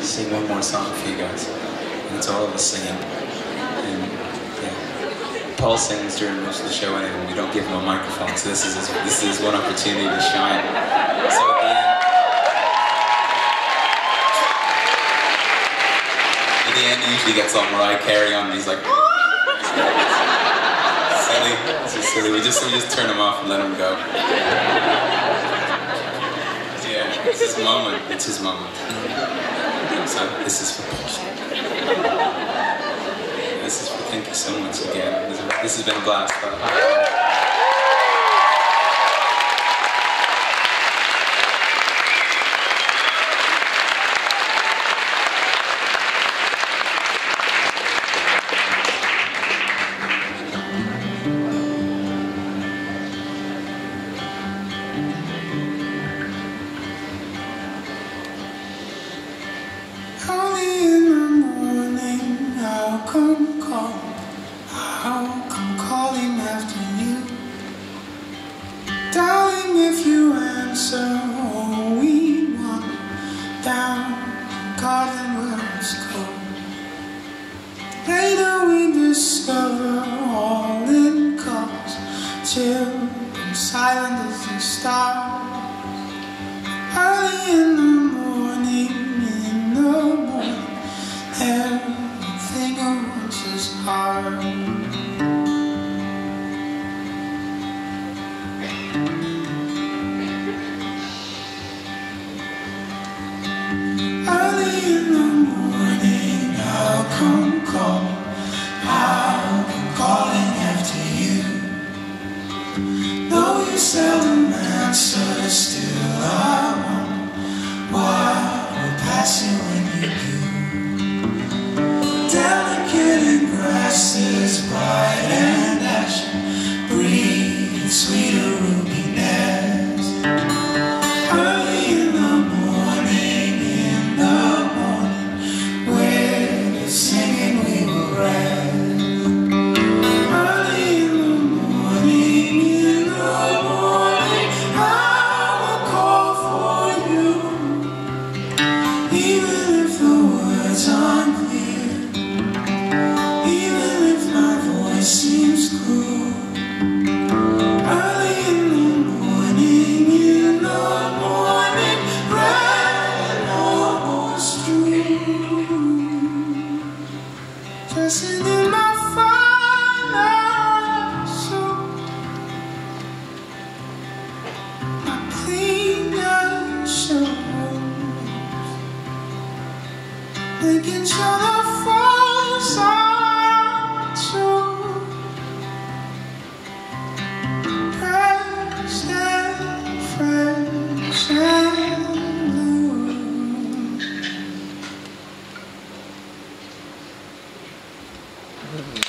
sing one more song for you guys. And it's all of us singing. And yeah, Paul sings during most of the show anyway. We don't give him a microphone, so this is one opportunity to shine. So at the end he usually gets all Mariah Carey on and he's like, silly. It's just silly. We just turn him off and let him go. Yeah, it's his moment. It's his moment. So this is for Paul. This is for thank you so much again. This has been a blast. Early in the morning, I'll come calling after you. Darling, if you answer, oh, we walk down the garden where it's cold. Later we discover all it comes, chill and silent as the stars. Early in the morning, everything at once is hard. Early in the morning, I'll come calling after you. Though you seldom answer, still I wonder why we're passing when you do. Delicate in grasses, bright and ashen, breathe sweeter ruby nest. Early in the morning, where the singing we will rest. Early in the morning, I will call for you, even if the words aren't clear. Even if my voice seems cruel. Early in the morning, red almost true. Dressing in my father's suit, my clean shoes, making sure the falls are true. Pressed and fresh and blue.